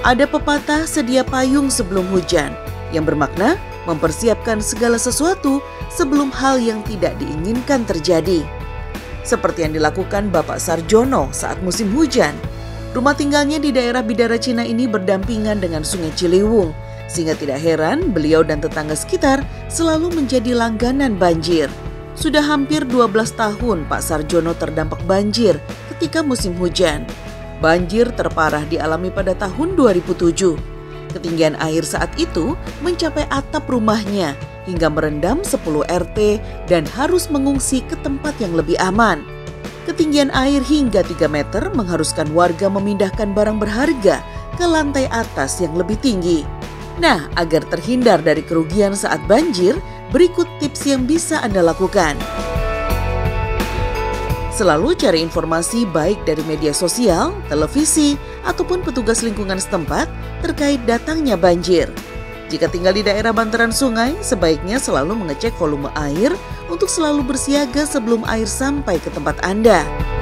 Ada pepatah sedia payung sebelum hujan, yang bermakna mempersiapkan segala sesuatu sebelum hal yang tidak diinginkan terjadi. Seperti yang dilakukan Bapak Sarjono saat musim hujan. Rumah tinggalnya di daerah Bidara Cina ini berdampingan dengan Sungai Ciliwung, sehingga tidak heran beliau dan tetangga sekitar selalu menjadi langganan banjir. Sudah hampir 12 tahun Pak Sarjono terdampak banjir ketika musim hujan. Banjir terparah dialami pada tahun 2007. Ketinggian air saat itu mencapai atap rumahnya hingga merendam 10 RT dan harus mengungsi ke tempat yang lebih aman. Ketinggian air hingga 3 meter mengharuskan warga memindahkan barang berharga ke lantai atas yang lebih tinggi. Nah, agar terhindar dari kerugian saat banjir, berikut tips yang bisa Anda lakukan. Selalu cari informasi baik dari media sosial, televisi, ataupun petugas lingkungan setempat terkait datangnya banjir. Jika tinggal di daerah bantaran sungai, sebaiknya selalu mengecek volume air untuk selalu bersiaga sebelum air sampai ke tempat Anda.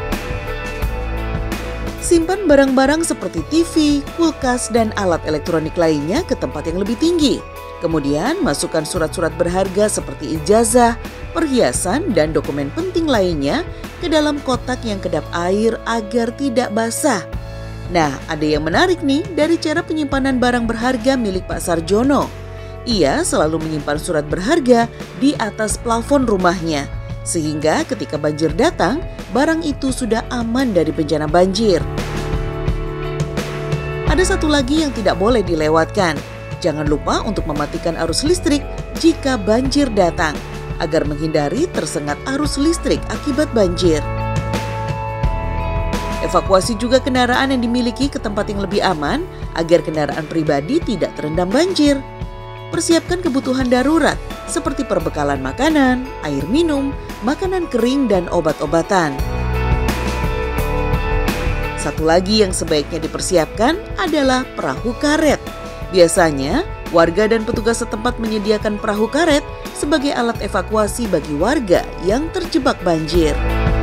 Simpan barang-barang seperti TV, kulkas, dan alat elektronik lainnya ke tempat yang lebih tinggi. Kemudian masukkan surat-surat berharga seperti ijazah, perhiasan, dan dokumen penting lainnya ke dalam kotak yang kedap air agar tidak basah. Nah, ada yang menarik nih dari cara penyimpanan barang berharga milik Pak Sarjono. Ia selalu menyimpan surat berharga di atas plafon rumahnya, sehingga ketika banjir datang, barang itu sudah aman dari bencana banjir. Ada satu lagi yang tidak boleh dilewatkan. Jangan lupa untuk mematikan arus listrik jika banjir datang, agar menghindari tersengat arus listrik akibat banjir. Evakuasi juga kendaraan yang dimiliki ke tempat yang lebih aman agar kendaraan pribadi tidak terendam banjir. Persiapkan kebutuhan darurat seperti perbekalan makanan, air minum, makanan kering, dan obat-obatan. Satu lagi yang sebaiknya dipersiapkan adalah perahu karet. Biasanya, warga dan petugas setempat menyediakan perahu karet sebagai alat evakuasi bagi warga yang terjebak banjir.